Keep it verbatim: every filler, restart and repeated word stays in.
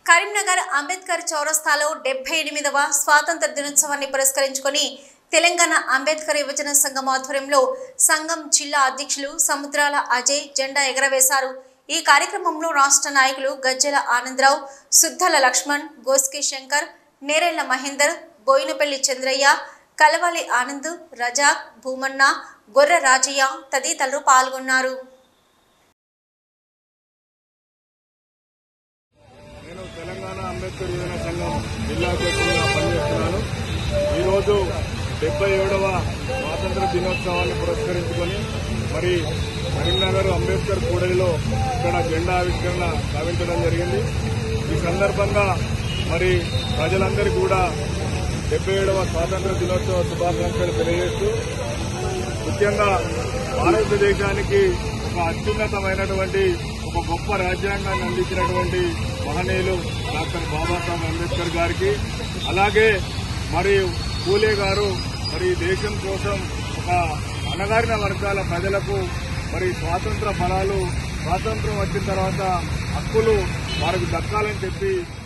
కరీంనగర్ అంబేద్కర్ చౌరస్తాలో డెబ్బై ఎనిమిదవ స్వాతంత్ర దినోత్సవాన్ని పురస్కరించుకొని తెలంగాణ అంబేద్కర్ యువజన సంఘం ఆధ్వర్యంలో సంఘం జిల్లా అధ్యక్షులు సముద్రాల అజయ్ జెండా ఎగరవేశారు। ఈ కార్యక్రమంలో రాష్ట్ర నాయకులు గజ్జల ఆనందరావు, సుద్దల లక్ష్మణ్, గోస్కి శంకర్, నేరెళ్ల మహేందర్, బోయినపల్లి చంద్రయ్య, కలవాలి ఆనంద్, రజాక్, భూమన్న, గొర్రె రాజయ్య తదితరులు పాల్గొన్నారు। తెలంగాణ అంబేద్కర్ యువజన సంఘం జిల్లా అధ్యక్షుడిగా పనిచేస్తున్నాను। ఈరోజు డెబ్బై ఏడవ స్వాతంత్ర దినోత్సవాన్ని పురస్కరించుకొని మరి కరీంనగర్ అంబేద్కర్ కూడలిలో ఇక్కడ జెండా ఆవిష్కరణ గావించడం జరిగింది। ఈ సందర్భంగా మరి ప్రజలందరికీ కూడా డెబ్బై ఏడవ స్వాతంత్ర దినోత్సవ శుభాకాంక్షలు తెలియజేస్తూ ముఖ్యంగా భారతదేశానికి ఒక అత్యున్నతమైనటువంటి ఒక గొప్ప రాజ్యాంగాన్ని అందించినటువంటి మహనీయులు డాక్టర్ బాబాసాహెబ్ అంబేద్కర్ గారికి, అలాగే మరి పూలే గారు మరి దేశం కోసం ఒక అణగారిన వర్గాల ప్రజలకు మరి స్వాతంత్ర ఫలాలు స్వాతంత్రం వచ్చిన తర్వాత హక్కులు వారికి దక్కాలని చెప్పి